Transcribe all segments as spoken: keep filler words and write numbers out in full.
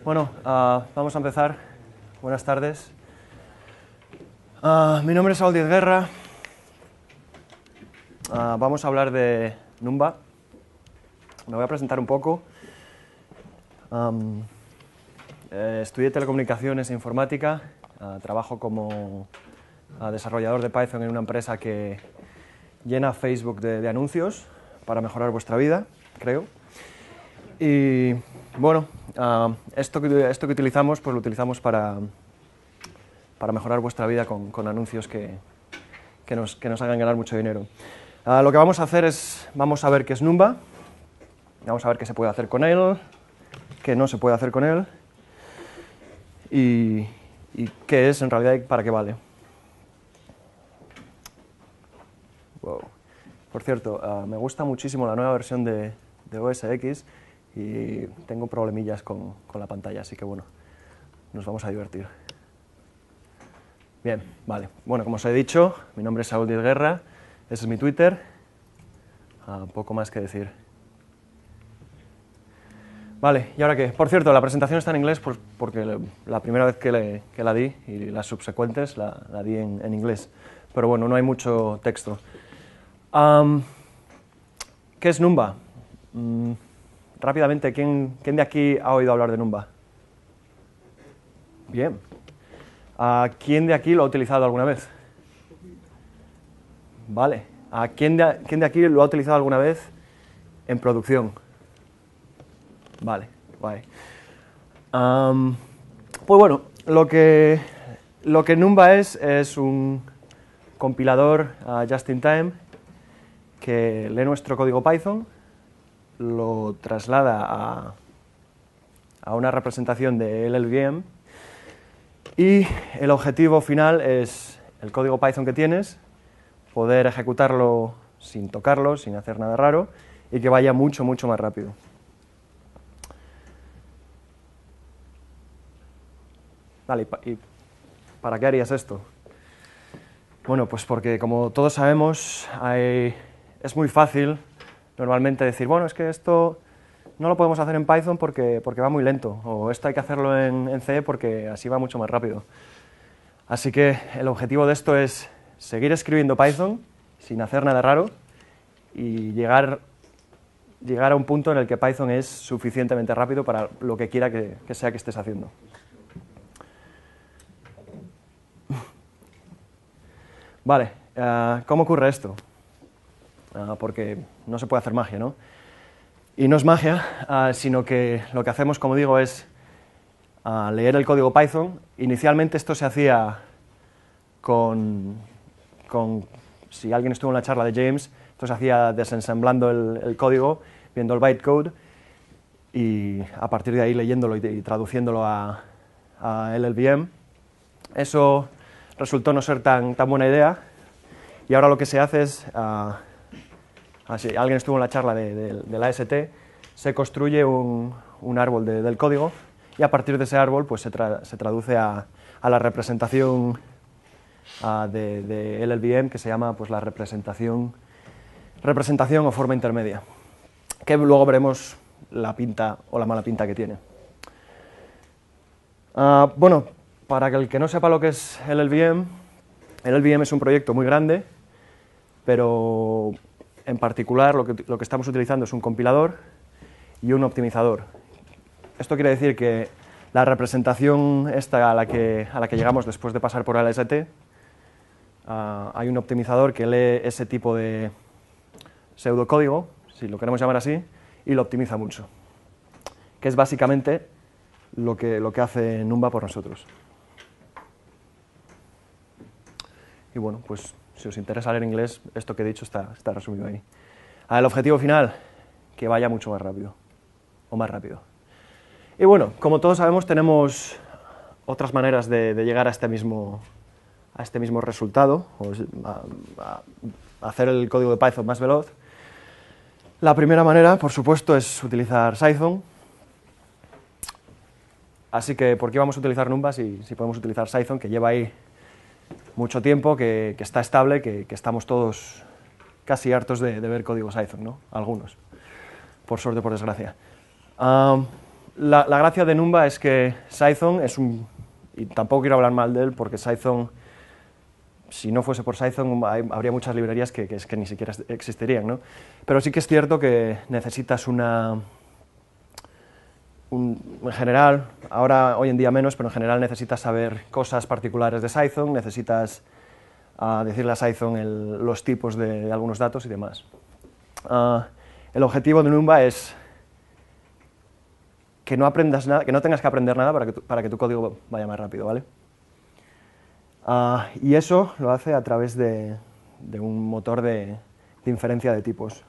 Bueno, uh, vamos a empezar. Buenas tardes. Uh, mi nombre es Saúl Díez Guerra. Uh, vamos a hablar de Numba. Me voy a presentar un poco. Um, eh, estudié telecomunicaciones e informática. Uh, trabajo como uh, desarrollador de Python en una empresa que llena Facebook de, de anuncios para mejorar vuestra vida, creo. Y bueno, uh, esto, que, esto que utilizamos, pues lo utilizamos para, para mejorar vuestra vida con, con anuncios que, que, nos, que nos hagan ganar mucho dinero. Uh, lo que vamos a hacer es, vamos a ver qué es Numba, vamos a ver qué se puede hacer con él, qué no se puede hacer con él, y, y qué es en realidad y para qué vale. Wow. Por cierto, uh, me gusta muchísimo la nueva versión de, de O S X, y tengo problemillas con, con la pantalla, así que bueno, nos vamos a divertir. Bien, vale. Bueno, como os he dicho, mi nombre es Saúl Díez Guerra, ese es mi Twitter, uh, poco más que decir. Vale, ¿y ahora qué? Por cierto, la presentación está en inglés por, porque le, la primera vez que, le, que la di, y las subsecuentes, la, la di en, en inglés, pero bueno, no hay mucho texto. Um, ¿Qué es Numba? Mm, Rápidamente, ¿quién, ¿quién de aquí ha oído hablar de Numba? Bien. ¿A quién de aquí lo ha utilizado alguna vez? Vale. ¿A quién de, quién de aquí lo ha utilizado alguna vez en producción? Vale, guay. Um, pues bueno, lo que, lo que Numba es, es un compilador uh, just in time que lee nuestro código Python, lo traslada a, a una representación de L L V M, y el objetivo final es el código Python que tienes, poder ejecutarlo sin tocarlo, sin hacer nada raro, y que vaya mucho, mucho más rápido. Vale, ¿y para qué harías esto? Bueno, pues porque como todos sabemos, hay, es muy fácil normalmente decir, bueno, es que esto no lo podemos hacer en Python porque, porque va muy lento, o esto hay que hacerlo en, en C porque así va mucho más rápido. Así que el objetivo de esto es seguir escribiendo Python sin hacer nada raro y llegar, llegar a un punto en el que Python es suficientemente rápido para lo que quiera que, que sea que estés haciendo. Vale, uh, ¿cómo ocurre esto? Uh, porque no se puede hacer magia, ¿no? Y no es magia, uh, sino que lo que hacemos, como digo, es uh, leer el código Python. Inicialmente esto se hacía con, con, si alguien estuvo en la charla de James, esto se hacía desensamblando el, el código, viendo el bytecode, y a partir de ahí leyéndolo y, y traduciéndolo a, a L L V M. Eso resultó no ser tan, tan buena idea, y ahora lo que se hace es, uh, si alguien estuvo en la charla de, de, de la A S T, se construye un, un árbol de, del código, y a partir de ese árbol pues, se, tra se traduce a, a la representación uh, de, de L L V M, que se llama pues, la representación, representación o forma intermedia, que luego veremos la pinta o la mala pinta que tiene. Uh, bueno, para el que no sepa lo que es L L V M, L L V M es un proyecto muy grande, pero en particular lo que, lo que estamos utilizando es un compilador y un optimizador. Esto quiere decir que la representación esta a la que, a la que llegamos después de pasar por L S T, uh, hay un optimizador que lee ese tipo de pseudocódigo, si lo queremos llamar así, y lo optimiza mucho, que es básicamente lo que, lo que hace Numba por nosotros. Y bueno, pues si os interesa leer inglés, esto que he dicho está, está resumido ahí. Ah, el objetivo final, que vaya mucho más rápido, o más rápido. Y bueno, como todos sabemos, tenemos otras maneras de, de llegar a este mismo, a este mismo resultado, o a, a, a hacer el código de Python más veloz. La primera manera, por supuesto, es utilizar Python. Así que, ¿por qué vamos a utilizar Numba si, si podemos utilizar Python, que lleva ahí mucho tiempo, que, que está estable, que, que estamos todos casi hartos de, de ver códigos Python, ¿no? Algunos, por suerte o por desgracia. Um, la, la gracia de Numba es que Cython es un... y tampoco quiero hablar mal de él porque Cython, si no fuese por Cython, hay, habría muchas librerías que, que, que ni siquiera existirían, ¿no? Pero sí que es cierto que necesitas una... Un, en general, ahora hoy en día menos, pero en general necesitas saber cosas particulares de Cython, necesitas uh, decirle a Cython el, los tipos de, de algunos datos y demás. Uh, el objetivo de Numba es que no aprendas nada, que no tengas que aprender nada para que tu, para que tu código vaya más rápido, ¿vale? Uh, y eso lo hace a través de, de un motor de, de inferencia de tipos.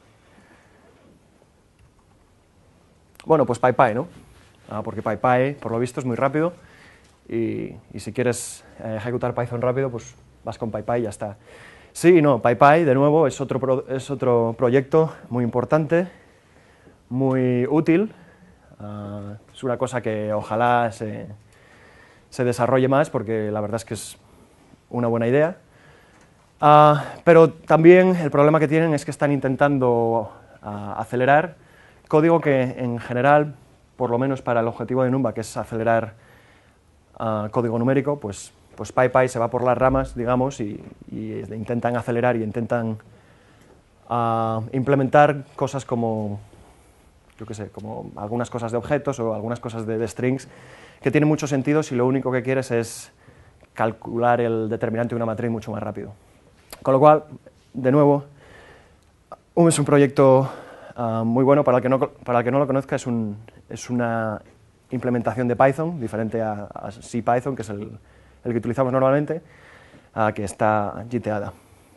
Bueno, pues PyPy, ¿no? Uh, porque PyPy, por lo visto, es muy rápido y, y si quieres eh, ejecutar Python rápido, pues vas con PyPy y ya está. Sí y no, PyPy, de nuevo, es otro, pro, es otro proyecto muy importante, muy útil. Uh, es una cosa que ojalá se, se desarrolle más porque la verdad es que es una buena idea. Uh, pero también el problema que tienen es que están intentando uh, acelerar código que en general, por lo menos para el objetivo de Numba, que es acelerar uh, código numérico, pues, pues PyPy se va por las ramas, digamos, y, y intentan acelerar y intentan uh, implementar cosas como, yo qué sé, como algunas cosas de objetos o algunas cosas de, de strings, que tienen mucho sentido si lo único que quieres es calcular el determinante de una matriz mucho más rápido. Con lo cual, de nuevo, es un proyecto uh, muy bueno. Para el que no, para el que no lo conozca, es, un, es una implementación de Python, diferente a, a CPython, que es el, el que utilizamos normalmente, uh, que está giteada.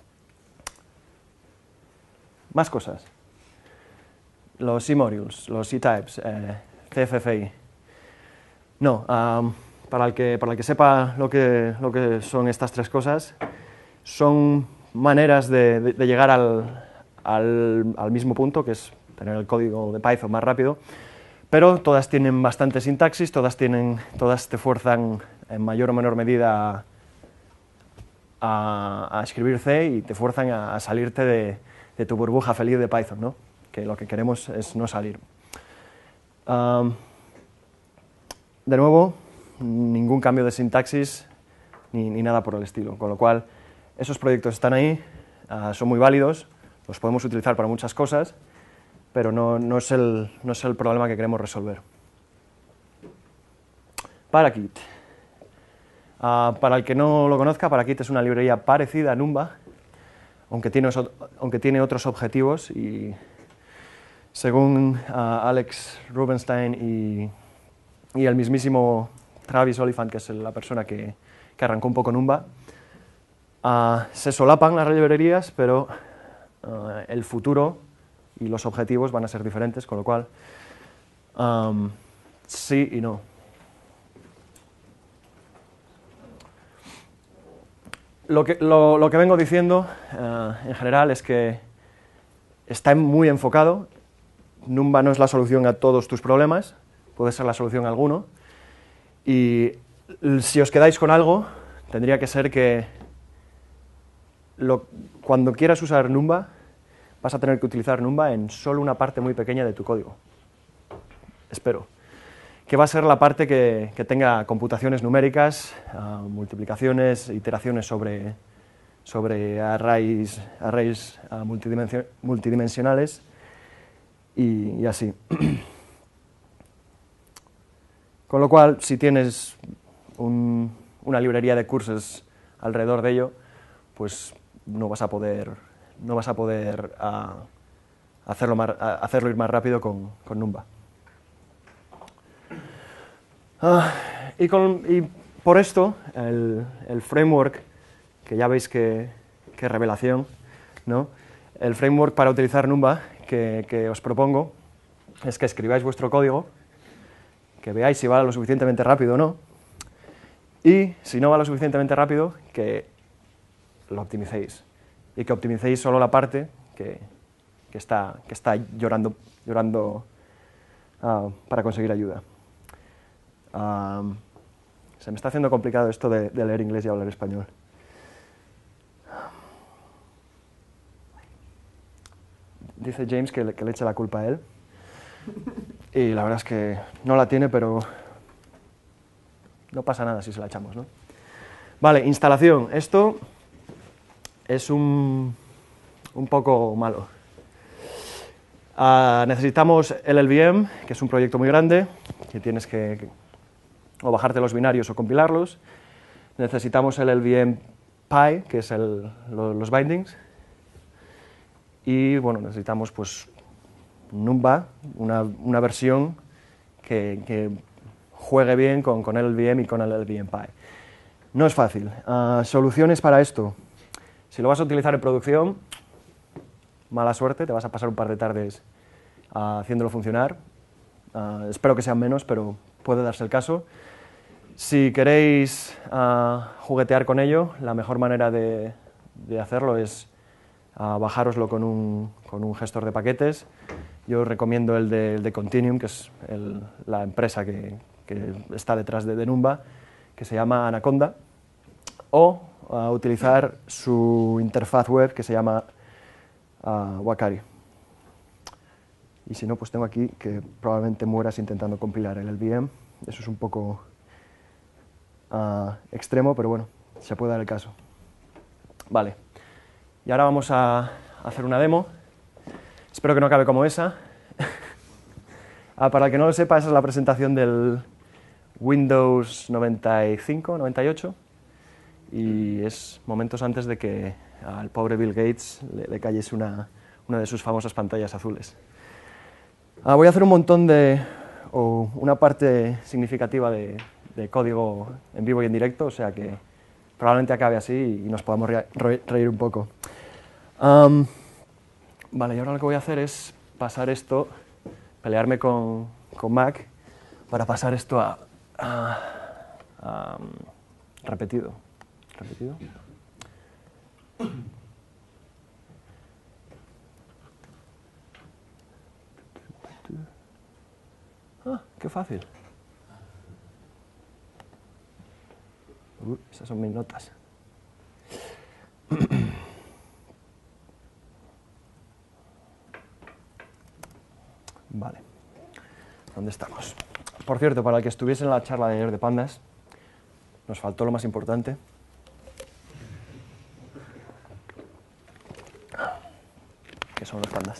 Más cosas. Los C-modules, los C-types, eh, C F F I. No, um, para, el que, para el que sepa lo que, lo que son estas tres cosas, son maneras de, de, de llegar al, al, al mismo punto, que es tener el código de Python más rápido, pero todas tienen bastante sintaxis, todas, tienen, todas te fuerzan en mayor o menor medida a, a escribir C y te fuerzan a, a salirte de, de tu burbuja feliz de Python, ¿no? Que lo que queremos es no salir. Um, de nuevo, ningún cambio de sintaxis ni, ni nada por el estilo, con lo cual esos proyectos están ahí, uh, son muy válidos, los podemos utilizar para muchas cosas, pero no, no, es el, no es el problema que queremos resolver. Parakit. Uh, para el que no lo conozca, Parakit es una librería parecida a Numba, aunque tiene, aunque tiene otros objetivos y según uh, Alex Rubinstein y, y el mismísimo Travis Oliphant, que es la persona que, que arrancó un poco Numba, uh, se solapan las librerías, pero uh, el futuro y los objetivos van a ser diferentes, con lo cual um, sí y no. Lo que, lo, lo que vengo diciendo uh, en general es que está muy enfocado. Numba no es la solución a todos tus problemas, puede ser la solución a alguno, y si os quedáis con algo, tendría que ser que lo, cuando quieras usar Numba, vas a tener que utilizar Numba en solo una parte muy pequeña de tu código. Espero. Que va a ser la parte que, que tenga computaciones numéricas, uh, multiplicaciones, iteraciones sobre, sobre arrays, arrays uh, multidimension, multidimensionales y, y así. Con lo cual, si tienes un, una librería de cursos alrededor de ello, pues no vas a poder, no vas a poder uh, hacerlo, más, uh, hacerlo ir más rápido con, con Numba. Uh, y, con, y por esto, el, el framework, que ya veis que, que revelación, ¿no? El framework para utilizar Numba que, que os propongo es que escribáis vuestro código, que veáis si va lo suficientemente rápido o no, y si no va lo suficientemente rápido, que lo optimicéis, y que optimicéis solo la parte que, que, está, que está llorando, llorando uh, para conseguir ayuda. Um, se me está haciendo complicado esto de, de leer inglés y hablar español. Dice James que le, que le eche la culpa a él. y la verdad es que no la tiene, pero no pasa nada si se la echamos, ¿no? Vale, instalación. Esto es un, un poco malo. Uh, necesitamos el L V M, que es un proyecto muy grande, que tienes que, que o bajarte los binarios o compilarlos. Necesitamos el L V M Pi, que es el, lo, los bindings. Y bueno, necesitamos pues Numba, una, una versión que, que juegue bien con, con el L V M y con el L V M Pi. No es fácil. Uh, soluciones para esto. Si lo vas a utilizar en producción, mala suerte, te vas a pasar un par de tardes uh, haciéndolo funcionar. Uh, espero que sean menos, pero puede darse el caso. Si queréis uh, juguetear con ello, la mejor manera de, de hacerlo es uh, bajároslo con un, con un gestor de paquetes. Yo os recomiendo el de, el de Continuum, que es el, la empresa que, que está detrás de, de Numba, que se llama Anaconda, o uh, utilizar su interfaz web que se llama uh, Wakari. Y si no, pues tengo aquí que probablemente mueras intentando compilar el L V M. Eso es un poco uh, extremo, pero bueno, se puede dar el caso. Vale, y ahora vamos a hacer una demo. Espero que no acabe como esa. ah, para el que no lo sepa, esa es la presentación del Windows noventa y cinco, noventa y ocho, y es momentos antes de que al pobre Bill Gates le, le cayese una, una de sus famosas pantallas azules. Ah, voy a hacer un montón de, o una parte significativa de, de código en vivo y en directo, o sea que probablemente acabe así y nos podamos re, re, reír un poco. Um, vale, y ahora lo que voy a hacer es pasar esto, pelearme con, con Mac para pasar esto a, a, a um, repetido. ¿Repetido? Ah, qué fácil. Uh, esas son mis notas. Vale. ¿Dónde estamos? Por cierto, para el que estuviese en la charla de ayer de Pandas, nos faltó lo más importante. Que son los pandas.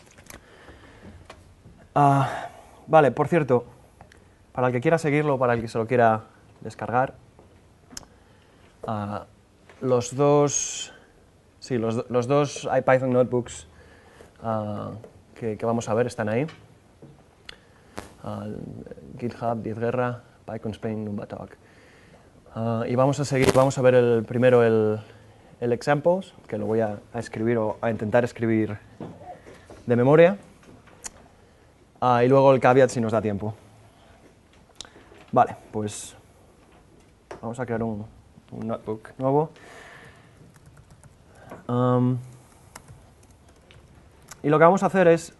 Uh, vale, por cierto, para el que quiera seguirlo, para el que se lo quiera descargar, uh, los dos, sí, los, los dos IPython notebooks uh, que, que vamos a ver están ahí. Uh, GitHub, diez guerra, PyCon Spain, NumbaTalk. Uh, y vamos a seguir, vamos a ver el, primero el, el examples, que lo voy a, a escribir o a intentar escribir de memoria. Uh, y luego el caveat si nos da tiempo. Vale, pues vamos a crear un, un notebook nuevo. Um, y lo que vamos a hacer es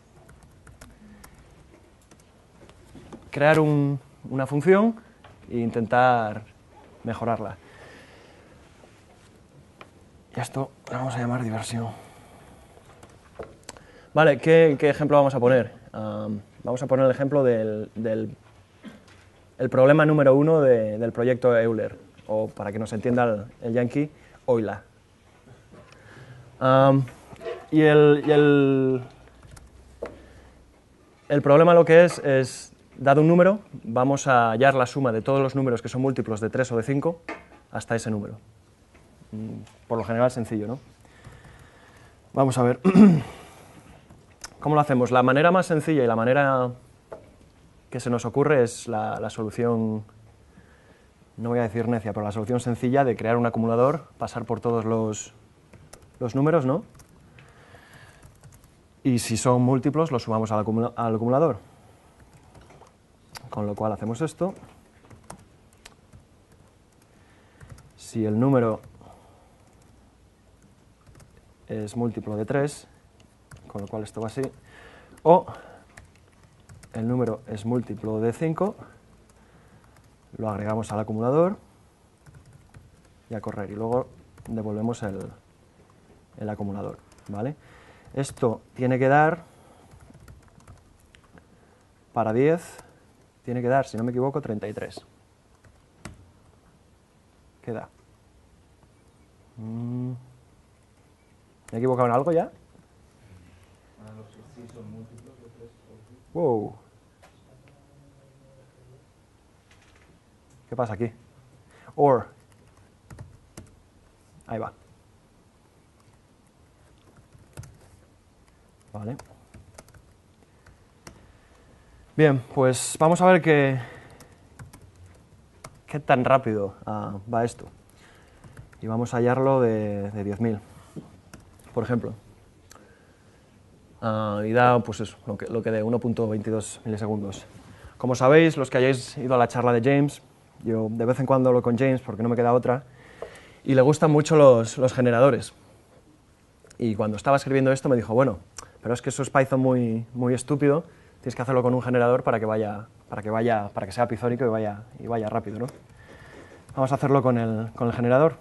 crear un, una función e intentar mejorarla. Y esto lo vamos a llamar diversión. Vale, ¿qué, qué ejemplo vamos a poner? Um, vamos a poner el ejemplo del, del el problema número uno de, del proyecto Euler, o para que nos entienda el, el yankee, Euler. Um, y el, y el, el problema lo que es, es, dado un número, vamos a hallar la suma de todos los números que son múltiplos de tres o de cinco hasta ese número. Por lo general sencillo, ¿no? Vamos a ver. ¿Cómo lo hacemos? La manera más sencilla y la manera que se nos ocurre es la, la solución, no voy a decir necia, pero la solución sencilla de crear un acumulador, pasar por todos los, los números, ¿no? Y si son múltiplos, los sumamos al, acumula, al acumulador. Con lo cual hacemos esto. Si el número es múltiplo de tres, con lo cual esto va así, o el número es múltiplo de cinco, lo agregamos al acumulador y a correr, y luego devolvemos el, el acumulador, ¿vale? Esto tiene que dar para diez tiene que dar, si no me equivoco, treinta y tres. ¿Qué da? Mm. ¿Me he equivocado en algo ya? Wow. ¿Qué pasa aquí? Or. Ahí va. Vale. Bien, pues vamos a ver qué, qué tan rápido uh, va esto. Y vamos a hallarlo de, de diez mil, por ejemplo. Uh, y da, pues eso, lo que, lo que de uno punto veintidós milisegundos. Como sabéis, los que hayáis ido a la charla de James, yo de vez en cuando hablo con James porque no me queda otra, y le gustan mucho los, los generadores. Y cuando estaba escribiendo esto me dijo, bueno, pero es que eso es Python muy, muy estúpido, tienes que hacerlo con un generador para que vaya, para que vaya, para que sea pizónico y vaya, y vaya rápido, ¿no? Vamos a hacerlo con el, con el generador.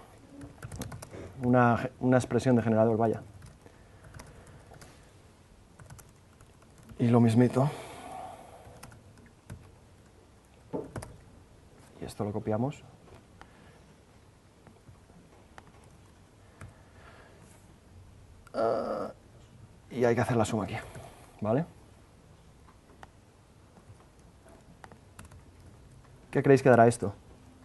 Una, una expresión de generador, vaya. Y lo mismito. Y esto lo copiamos. Uh, y hay que hacer la suma aquí, ¿vale? ¿Qué creéis que dará esto?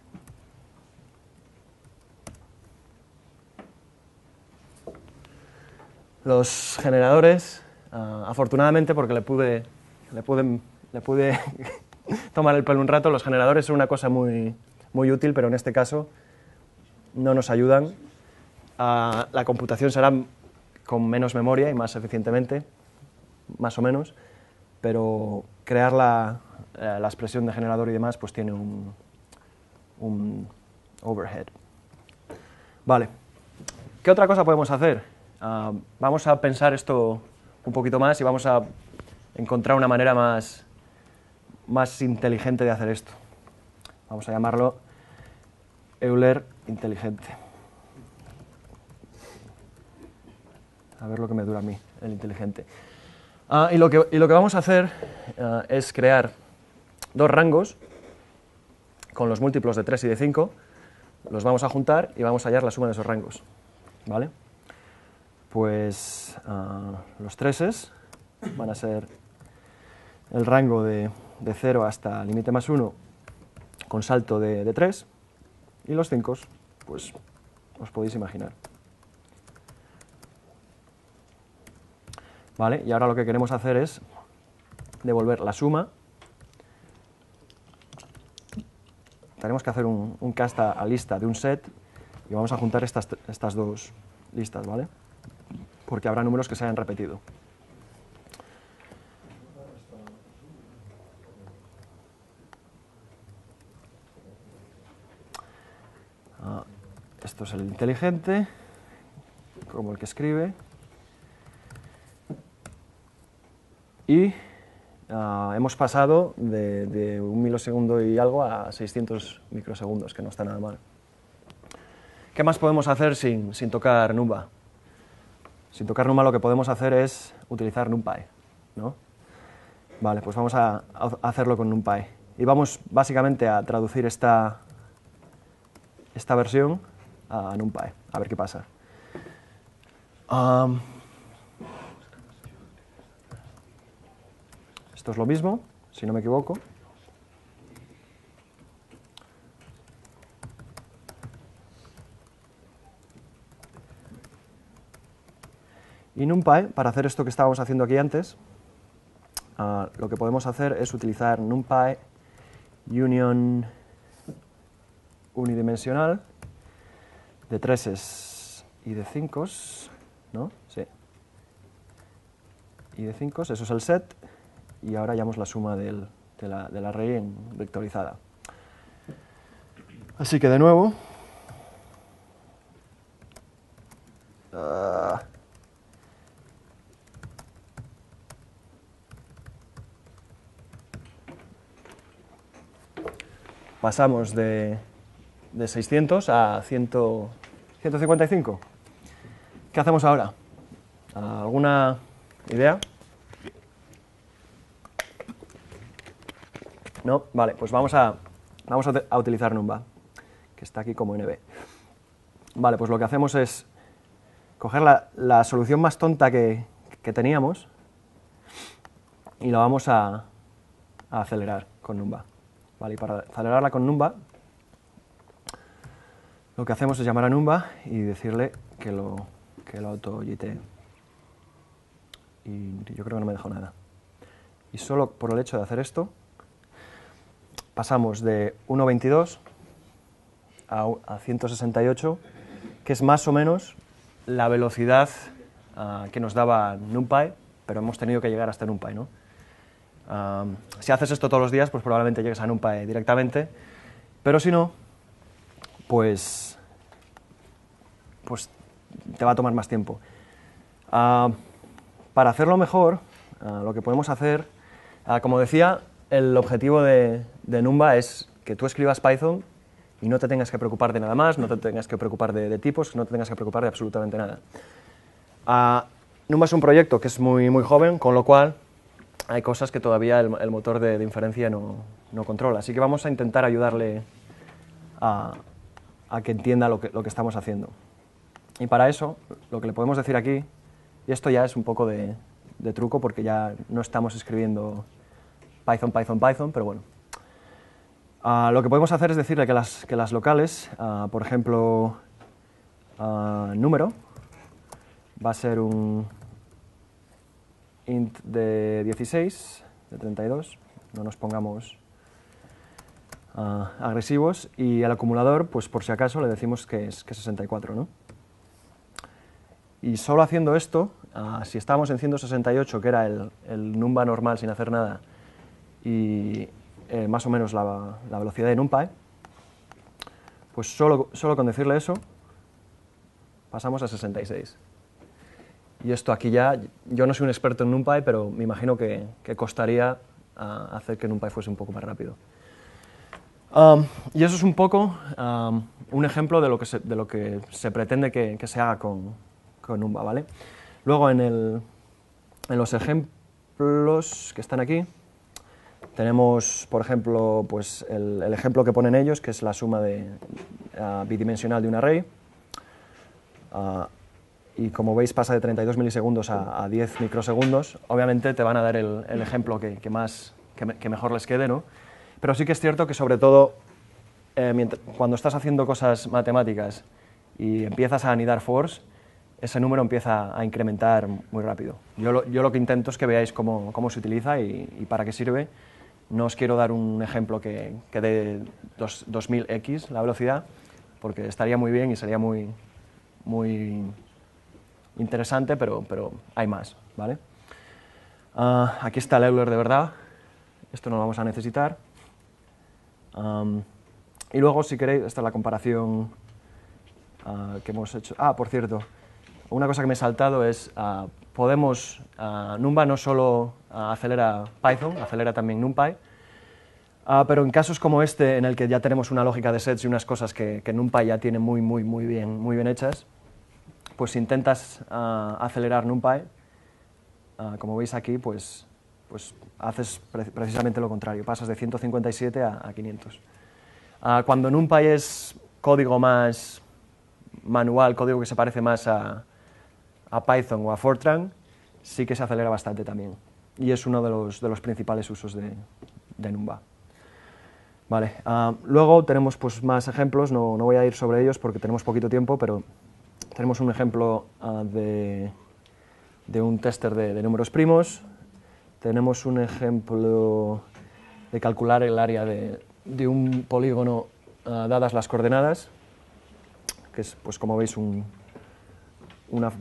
Los generadores, uh, afortunadamente, porque le pude, le pude, le pude tomar el pelo un rato, los generadores son una cosa muy, muy útil, pero en este caso no nos ayudan. Uh, la computación será con menos memoria y más eficientemente, más o menos, pero crear la, eh, la expresión de generador y demás pues tiene un, un overhead. Vale, ¿qué otra cosa podemos hacer? Uh, vamos a pensar esto un poquito más y vamos a encontrar una manera más, más inteligente de hacer esto. Vamos a llamarlo Euler inteligente. A ver lo que me dura a mí, el inteligente. Uh, y, lo que, y lo que vamos a hacer uh, es crear dos rangos con los múltiplos de tres y de cinco, los vamos a juntar y vamos a hallar la suma de esos rangos, ¿vale? Pues uh, los treses van a ser el rango de, de cero hasta límite más uno con salto de, de tres, y los cinco, pues os podéis imaginar. ¿Vale? Y ahora lo que queremos hacer es devolver la suma. Tenemos que hacer un, un cast a lista de un set y vamos a juntar estas, estas dos listas, ¿vale? Porque habrá números que se hayan repetido. Ah, esto es el inteligente, como el que escribe. Y uh, hemos pasado de, de un milisegundo y algo a seiscientos microsegundos, que no está nada mal. ¿Qué más podemos hacer sin, sin tocar Numba? Sin tocar Numba lo que podemos hacer es utilizar NumPy, ¿no? Vale, pues vamos a, a hacerlo con NumPy. Y vamos básicamente a traducir esta, esta versión a NumPy, a ver qué pasa. Um, Esto es lo mismo, si no me equivoco. Y NumPy, para hacer esto que estábamos haciendo aquí antes, uh, lo que podemos hacer es utilizar NumPy union unidimensional de treses y de cinco, ¿no? Sí. Y de cinco, eso es el set. Y ahora hallamos la suma del, de, la, del array en vectorizada. Así que de nuevo, uh, pasamos de, de seiscientos a ciento cincuenta y cinco. ¿Qué hacemos ahora? ¿Alguna idea? ¿No? Vale, pues vamos a, vamos a, a utilizar Numba, que está aquí como N B. Vale, pues lo que hacemos es coger la, la solución más tonta que, que teníamos y la vamos a, a acelerar con Numba. Vale, y para acelerarla con Numba, lo que hacemos es llamar a Numba y decirle que lo, que lo auto-yitee. Y yo creo que no me dejó nada. Y solo por el hecho de hacer esto, pasamos de uno coma veintidós a, a ciento sesenta y ocho, que es más o menos la velocidad uh, que nos daba NumPy, pero hemos tenido que llegar hasta NumPy, ¿no? Um, si haces esto todos los días, pues probablemente llegues a NumPy directamente, pero si no, pues, pues te va a tomar más tiempo. Uh, para hacerlo mejor, uh, lo que podemos hacer, uh, como decía, el objetivo de, de Numba es que tú escribas Python y no te tengas que preocupar de nada más, no te tengas que preocupar de, de tipos, no te tengas que preocupar de absolutamente nada. Uh, Numba es un proyecto que es muy, muy joven, con lo cual hay cosas que todavía el, el motor de, de inferencia no, no controla. Así que vamos a intentar ayudarle a, a que entienda lo que, lo que estamos haciendo. Y para eso, lo que le podemos decir aquí, y esto ya es un poco de, de truco porque ya no estamos escribiendo Python, Python, Python, pero bueno. Uh, lo que podemos hacer es decirle que las, que las locales, uh, por ejemplo, uh, número, va a ser un int de dieciséis, de treinta y dos, no nos pongamos uh, agresivos, y el acumulador, pues por si acaso, le decimos que es, que es sesenta y cuatro, ¿no? Y solo haciendo esto, uh, si estábamos en ciento sesenta y ocho, que era el, el Numba normal sin hacer nada, y eh, más o menos la, la velocidad de NumPy, pues solo, solo con decirle eso, pasamos a sesenta y seis. Y esto aquí ya, yo no soy un experto en NumPy, pero me imagino que, que costaría uh, hacer que NumPy fuese un poco más rápido. Um, y eso es un poco um, un ejemplo de lo que se, de lo que se pretende que, que se haga con, con Numba, ¿vale? Luego en, el, en los ejemplos que están aquí, tenemos, por ejemplo, pues el, el ejemplo que ponen ellos, que es la suma de, uh, bidimensional de un array. Uh, y como veis pasa de treinta y dos milisegundos a, a diez microsegundos. Obviamente te van a dar el, el ejemplo que, que, más, que, me, que mejor les quede, ¿no? Pero sí que es cierto que sobre todo eh, mientras, cuando estás haciendo cosas matemáticas y empiezas a anidar fors, ese número empieza a incrementar muy rápido. Yo lo, yo lo que intento es que veáis cómo, cómo se utiliza y, y para qué sirve. No os quiero dar un ejemplo que, que dé dos mil equis la velocidad, porque estaría muy bien y sería muy, muy interesante, pero, pero hay más, ¿vale? Uh, aquí está el Euler de verdad, esto no lo vamos a necesitar. Um, y luego, si queréis, esta es la comparación uh, que hemos hecho. Ah, por cierto, una cosa que me he saltado es, uh, podemos, uh, Numba no solo uh, acelera Python, acelera también NumPy, uh, pero en casos como este, en el que ya tenemos una lógica de sets y unas cosas que, que NumPy ya tiene muy, muy, muy bien, muy bien hechas, pues si intentas uh, acelerar NumPy, uh, como veis aquí, pues, pues haces pre precisamente lo contrario, pasas de ciento cincuenta y siete a, a quinientos. Uh, cuando NumPy es código más manual, código que se parece más a, a Python o a Fortran, sí que se acelera bastante también. Y es uno de los, de los principales usos de, de Numba. Vale, uh, luego tenemos pues, más ejemplos, no, no voy a ir sobre ellos porque tenemos poquito tiempo, pero tenemos un ejemplo uh, de, de un tester de, de números primos, tenemos un ejemplo de calcular el área de, de un polígono uh, dadas las coordenadas, que es, pues como veis, un, una,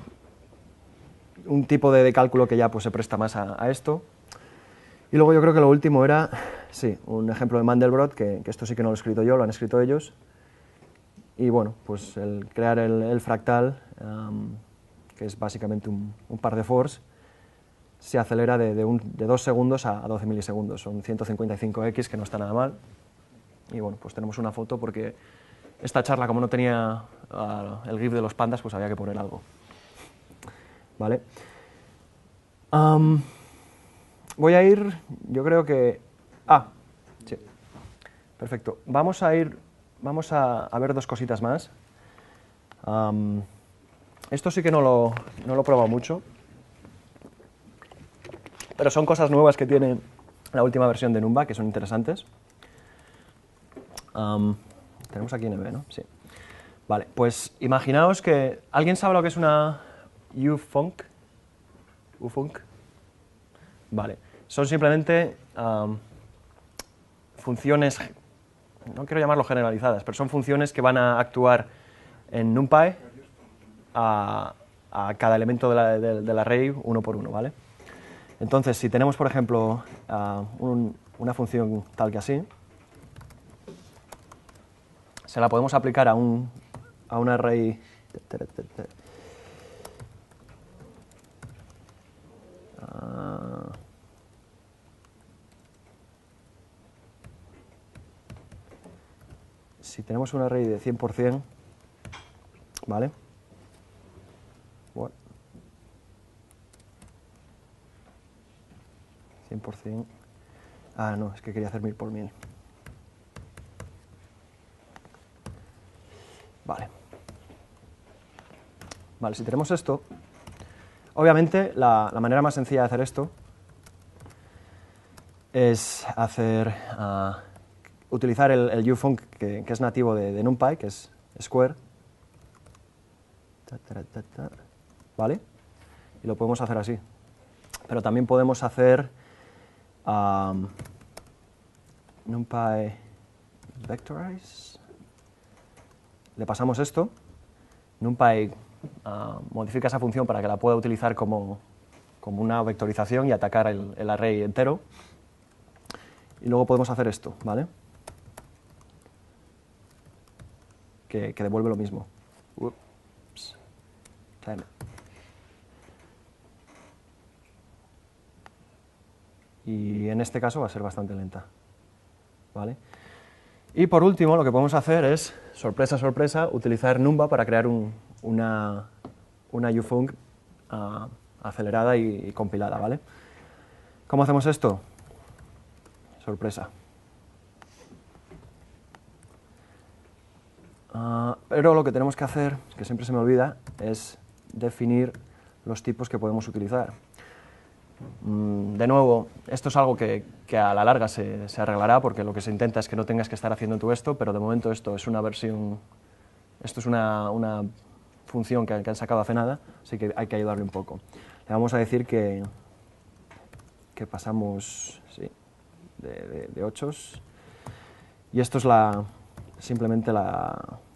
un tipo de, de cálculo que ya pues, se presta más a, a esto. Y luego yo creo que lo último era, sí, un ejemplo de Mandelbrot, que, que esto sí que no lo he escrito yo, lo han escrito ellos. Y bueno, pues el crear el, el fractal, um, que es básicamente un, un par de fors, se acelera de, de, un, de dos segundos a, a doce milisegundos, son ciento cincuenta y cinco equis, que no está nada mal. Y bueno, pues tenemos una foto porque esta charla, como no tenía uh, el GIF de los pandas, pues había que poner algo. ¿Vale? Um, voy a ir, yo creo que... Ah, sí. Perfecto. Vamos a ir, vamos a, a ver dos cositas más. Um, esto sí que no lo, no lo he probado mucho, pero son cosas nuevas que tiene la última versión de Numba, que son interesantes. Um, tenemos aquí N B, ¿no? Sí. Vale, pues imaginaos que... ¿Alguien sabe lo que es una U-Func? U-Func. Vale. Son simplemente um, funciones, no quiero llamarlo generalizadas, pero son funciones que van a actuar en NumPy a, a cada elemento de la, de, del array uno por uno, ¿vale? Entonces, si tenemos, por ejemplo, uh, un, una función tal que así, se la podemos aplicar a un, a un array... Uh, si tenemos un array de cien por cien, ¿vale? What? cien por cien. Ah, no, es que quería hacer mil por mil. Vale. Vale, si tenemos esto, obviamente la, la manera más sencilla de hacer esto es hacer, uh, utilizar el, el U-Func que, que es nativo de, de NumPy, que es Square, ta, ta, ta, ta, ¿vale? Y lo podemos hacer así. Pero también podemos hacer um, NumPy Vectorize. Le pasamos esto, NumPy uh, modifica esa función para que la pueda utilizar como, como una vectorización y atacar el, el array entero. Y luego podemos hacer esto, ¿vale? Que, que devuelve lo mismo. Ups. Time. Y en este caso va a ser bastante lenta, ¿vale? Y por último, lo que podemos hacer es, sorpresa, sorpresa, utilizar Numba para crear un, una, una U-Func uh, acelerada y, y compilada, ¿vale? ¿Cómo hacemos esto? Sorpresa. Uh, pero lo que tenemos que hacer, que siempre se me olvida, es definir los tipos que podemos utilizar. Mm, de nuevo, esto es algo que, que a la larga se, se arreglará, porque lo que se intenta es que no tengas que estar haciendo tú esto, pero de momento esto es una versión, esto es una, una función que, que han sacado hace nada, así que hay que ayudarle un poco. Le vamos a decir que, que pasamos, sí, de, de, de ochos, y esto es la, simplemente la,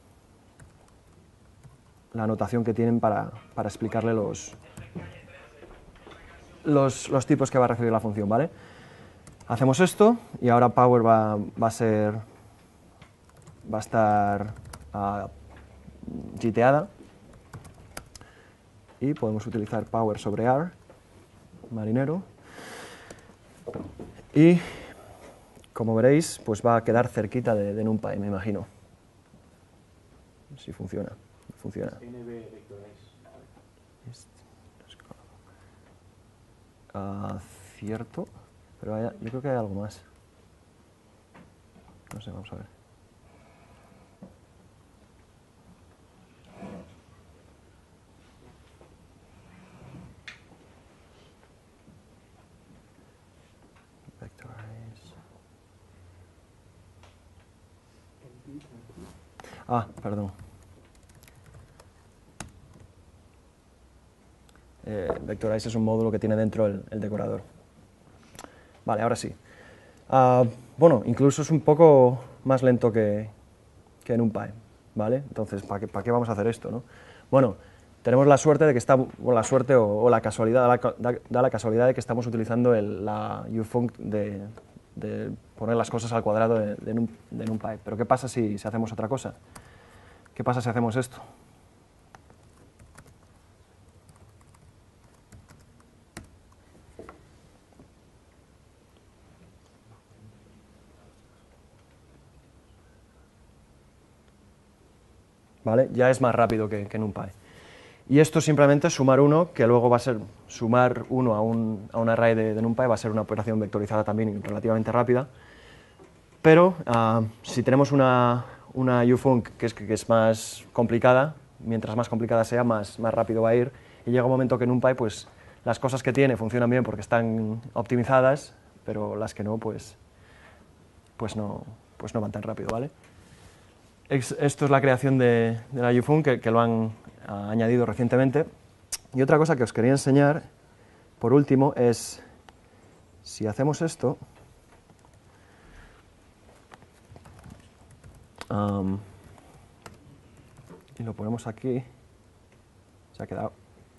la notación que tienen para, para explicarle los, los, los tipos que va a recibir la función, ¿vale? Hacemos esto y ahora power va, va a ser, va a estar uh, jiteada, y podemos utilizar power sobre R, marinero, y como veréis, pues va a quedar cerquita de, de NumPy, me imagino. Si funciona, funciona. Uh, cierto, pero hay, yo creo que hay algo más. No sé, vamos a ver. Vectorize. Ah, perdón. Eh, Vectorize es un módulo que tiene dentro el, el decorador. Vale, ahora sí. Uh, bueno, incluso es un poco más lento que, que NumPy, ¿vale? Entonces, ¿para qué, ¿para qué vamos a hacer esto, no? Bueno, tenemos la suerte de que está, o la suerte o, o la casualidad, da la, da la casualidad de que estamos utilizando el, la U-Func de, de poner las cosas al cuadrado de, de, Num, de NumPy. Pero ¿qué pasa si, si hacemos otra cosa? ¿Qué pasa si hacemos esto? ¿Vale? Ya es más rápido que, que NumPy. Y esto simplemente es sumar uno, que luego va a ser sumar uno a un, a un array de, de NumPy, va a ser una operación vectorizada también relativamente rápida. pero uh, si tenemos una, una ufunc que es, que es más complicada, mientras más complicada sea, más, más rápido va a ir, y llega un momento que NumPy, pues, las cosas que tiene funcionan bien porque están optimizadas, pero las que no, pues, pues, no, pues no van tan rápido, ¿vale? Esto es la creación de, de la ufunc, que, que lo han uh, añadido recientemente. Y otra cosa que os quería enseñar, por último, es, si hacemos esto, um, y lo ponemos aquí, se ha quedado.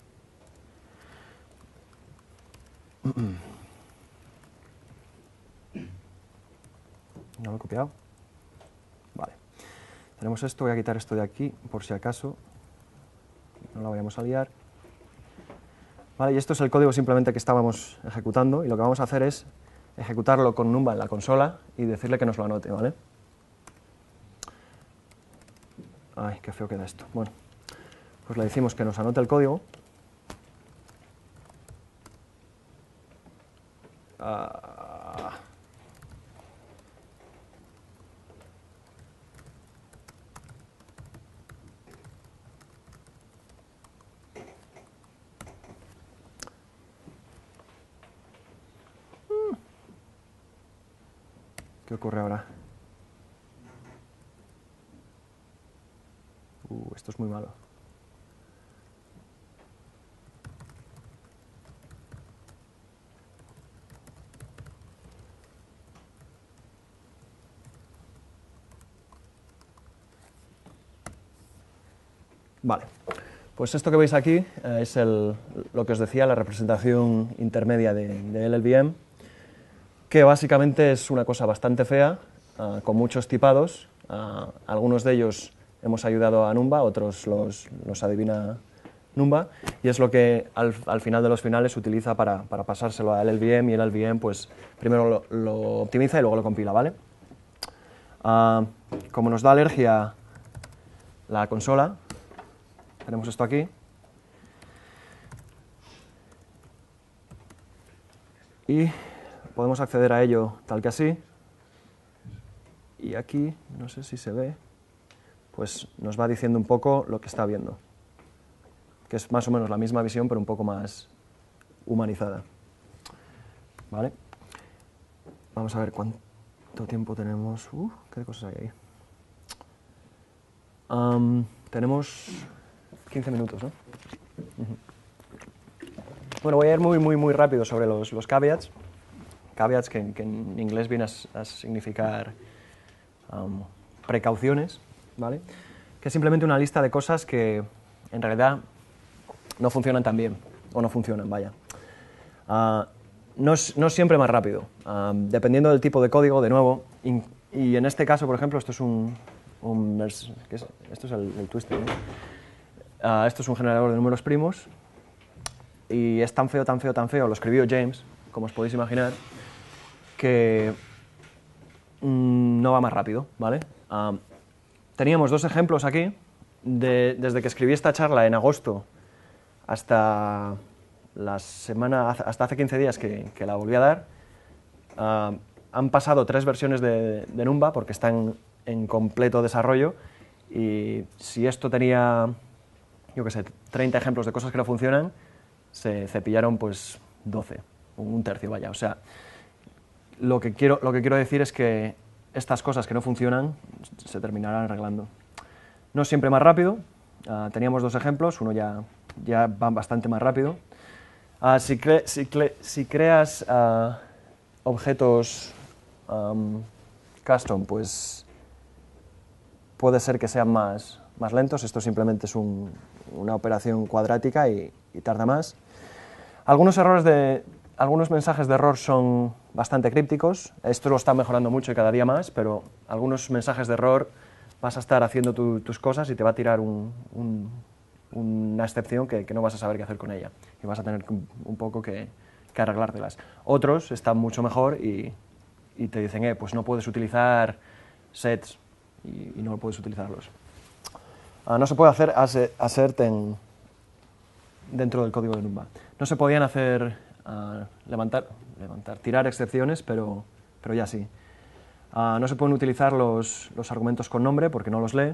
¿No lo he copiado? Vale. Tenemos esto, voy a quitar esto de aquí, por si acaso, no lo vayamos a liar. Vale, y esto es el código simplemente que estábamos ejecutando, y lo que vamos a hacer es ejecutarlo con Numba en la consola y decirle que nos lo anote, ¿vale? Ay, qué feo queda esto. Bueno, pues le decimos que nos anote el código. Ah. ¿Qué ocurre ahora? Uh, esto es muy malo. Vale, pues esto que veis aquí eh, es el, lo que os decía, la representación intermedia de, de L L V M, que básicamente es una cosa bastante fea, uh, con muchos tipados. Uh, algunos de ellos hemos ayudado a Numba, otros los, los adivina Numba, y es lo que al, al final de los finales se utiliza para, para pasárselo a L L V M, y el L L V M pues primero lo, lo optimiza y luego lo compila, ¿vale? Uh, como nos da alergia la consola, tenemos esto aquí, y podemos acceder a ello tal que así, y aquí, no sé si se ve, pues nos va diciendo un poco lo que está viendo, que es más o menos la misma visión, pero un poco más humanizada. ¿Vale? Vamos a ver cuánto tiempo tenemos. Uh, ¿qué cosas hay ahí? Um, tenemos quince minutos, ¿no? Uh-huh. Bueno, voy a ir muy, muy, muy rápido sobre los, los caveats. Caveats que, que en inglés viene a, a significar um, precauciones, ¿vale? Que es simplemente una lista de cosas que en realidad no funcionan tan bien, o no funcionan, vaya. Uh, no, es, no es siempre más rápido, uh, dependiendo del tipo de código, de nuevo, in, y en este caso, por ejemplo, esto es un... un ¿qué es? Esto es el, el twister, ¿no? Uh, esto es un generador de números primos, y es tan feo, tan feo, tan feo, lo escribió James, como os podéis imaginar, que mmm, no va más rápido, ¿vale? Uh, teníamos dos ejemplos aquí, de, desde que escribí esta charla en agosto hasta la semana, hasta hace quince días que, que la volví a dar. Uh, han pasado tres versiones de, de Numba porque están en completo desarrollo, y si esto tenía, yo qué sé, treinta ejemplos de cosas que no funcionan, se cepillaron pues doce, un tercio, vaya. O sea, lo que quiero, lo que quiero decir es que estas cosas que no funcionan se terminarán arreglando. No siempre más rápido, uh, teníamos dos ejemplos, uno ya, ya va bastante más rápido. Uh, si, cre si, cre si creas uh, objetos um, custom, pues puede ser que sean más, más lentos. Esto simplemente es un, una operación cuadrática y, y tarda más. Algunos errores de, algunos mensajes de error son bastante crípticos. Esto lo está mejorando mucho y cada día más, pero algunos mensajes de error vas a estar haciendo tu, tus cosas y te va a tirar un, un, una excepción que, que no vas a saber qué hacer con ella, y vas a tener un, un poco que, que arreglártelas. Otros están mucho mejor y, y te dicen, eh, pues no puedes utilizar sets, y, y no puedes utilizarlos. Uh, no se puede hacer assert en, dentro del código de Numba. No se podían hacer, uh, levantar, levantar, tirar excepciones, pero, pero ya sí. Uh, no se pueden utilizar los, los argumentos con nombre porque no los lee,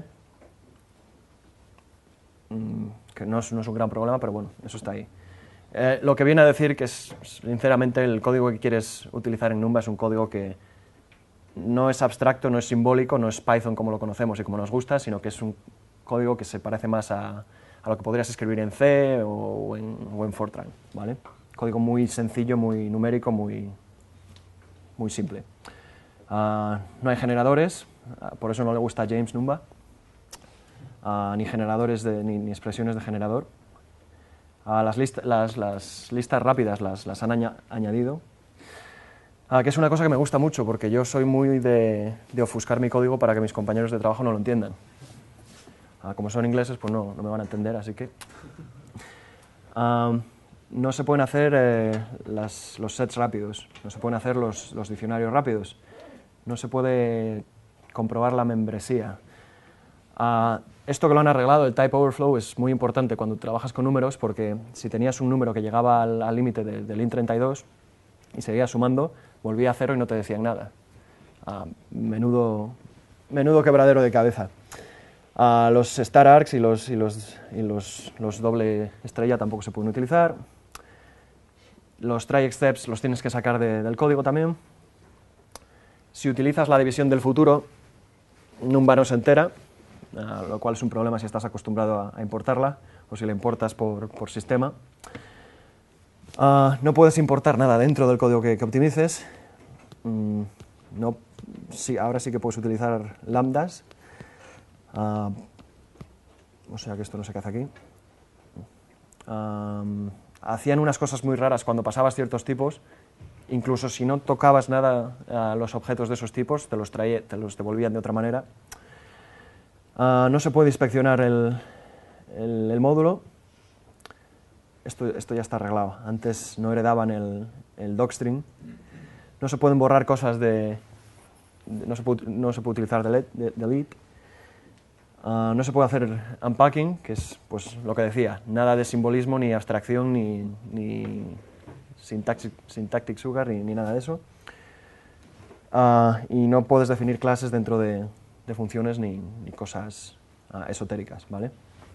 mm, que no es, no es un gran problema, pero bueno, eso está ahí. Eh, lo que viene a decir que, es, sinceramente, el código que quieres utilizar en Numba es un código que no es abstracto, no es simbólico, no es Python como lo conocemos y como nos gusta, sino que es un código que se parece más a, a lo que podrías escribir en C o en, o en Fortran, ¿vale? Código muy sencillo, muy numérico, muy, muy simple. Uh, no hay generadores, uh, por eso no le gusta a James Numba, uh, ni generadores de, ni, ni expresiones de generador. Uh, las, list las, las listas rápidas las, las han aña añadido, uh, que es una cosa que me gusta mucho porque yo soy muy de, de ofuscar mi código para que mis compañeros de trabajo no lo entiendan. Uh, como son ingleses, pues no, no me van a entender, así que... Uh, no se pueden hacer eh, las, los sets rápidos, no se pueden hacer los, los diccionarios rápidos, no se puede comprobar la membresía. Uh, esto que lo han arreglado, el type overflow, es muy importante cuando trabajas con números porque si tenías un número que llegaba al límite de, del int treinta y dos y seguías sumando, volvía a cero y no te decían nada. Uh, menudo, menudo quebradero de cabeza. Uh, los star arcs y, los, y, los, y los, los doble estrella tampoco se pueden utilizar. Los try excepts los tienes que sacar de, del código también. Si utilizas la división del futuro, Numba no se entera, uh, lo cual es un problema si estás acostumbrado a, a importarla o si la importas por, por sistema. Uh, no puedes importar nada dentro del código que, que optimices. Mm, no, sí, ahora sí que puedes utilizar lambdas. Uh, o sea que esto no sé qué hace aquí. Um, hacían unas cosas muy raras cuando pasabas ciertos tipos, incluso si no tocabas nada a los objetos de esos tipos, te los, traía, te los devolvían de otra manera. Uh, no se puede inspeccionar el, el, el módulo. Esto, esto ya está arreglado. Antes no heredaban el, el docstring. No se pueden borrar cosas de... de no, se puede, no se puede utilizar delete. De, delete. Uh, no se puede hacer unpacking, que es pues, lo que decía, nada de simbolismo, ni abstracción, ni, ni syntactic, syntactic sugar, ni, ni nada de eso. Uh, y no puedes definir clases dentro de, de funciones ni, ni cosas uh, esotéricas, ¿vale?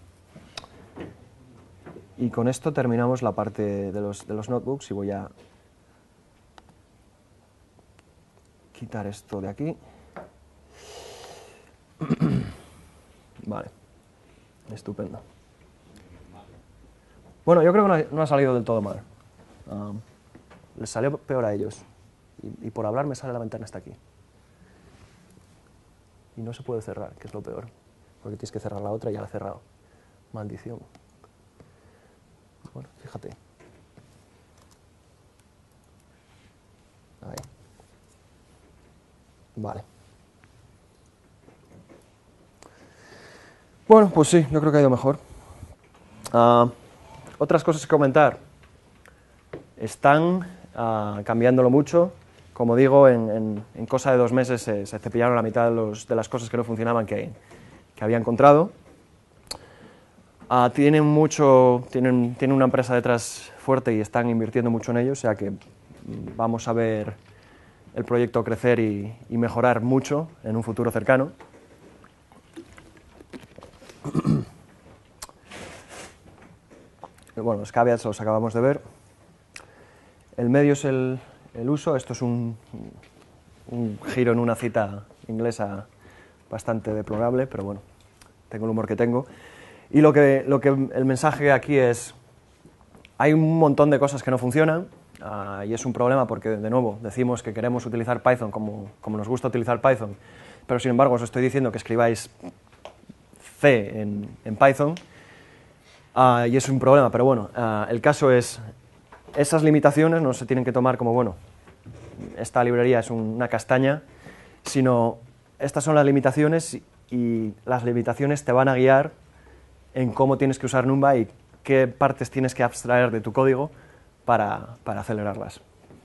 Y con esto terminamos la parte de los, de los notebooks y voy a quitar esto de aquí. Vale, estupendo. Bueno, yo creo que no ha, no ha salido del todo mal. Um, les salió peor a ellos. Y, y por hablar me sale la ventana hasta aquí. Y no se puede cerrar, que es lo peor. Porque tienes que cerrar la otra y ya la he cerrado. Maldición. Bueno, fíjate. Ahí. Vale. Bueno, pues sí, yo creo que ha ido mejor. Uh, otras cosas que comentar. Están uh, cambiándolo mucho. Como digo, en, en, en cosa de dos meses se, se cepillaron la mitad de, los, de las cosas que no funcionaban que, que había encontrado. Uh, tienen mucho, tienen, tienen una empresa detrás fuerte y están invirtiendo mucho en ello, o sea que vamos a ver el proyecto crecer y, y mejorar mucho en un futuro cercano. Bueno, los caveats los acabamos de ver. El medio es el, el uso. Esto es un, un giro en una cita inglesa bastante deplorable, pero bueno, tengo el humor que tengo. Y lo que, lo que el mensaje aquí es, hay un montón de cosas que no funcionan, uh, y es un problema porque, de nuevo, decimos que queremos utilizar Python como, como nos gusta utilizar Python, pero sin embargo os estoy diciendo que escribáis C en, en Python, uh, y es un problema, pero bueno, uh, el caso es, esas limitaciones no se tienen que tomar como, bueno, esta librería es una castaña, sino estas son las limitaciones y, y las limitaciones te van a guiar en cómo tienes que usar Numba y qué partes tienes que abstraer de tu código para, para acelerarlas.